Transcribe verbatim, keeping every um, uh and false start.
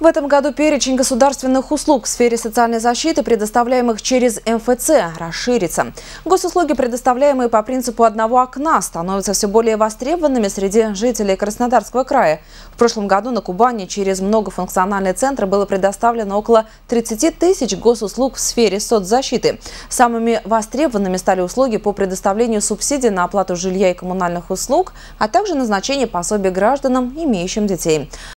В этом году перечень государственных услуг в сфере социальной защиты, предоставляемых через эм эф цэ, расширится. Госуслуги, предоставляемые по принципу одного окна, становятся все более востребованными среди жителей Краснодарского края. В прошлом году на Кубани через многофункциональный центр было предоставлено около тридцати тысяч госуслуг в сфере соцзащиты. Самыми востребованными стали услуги по предоставлению субсидий на оплату жилья и коммунальных услуг, а также назначение пособий гражданам, имеющим детей.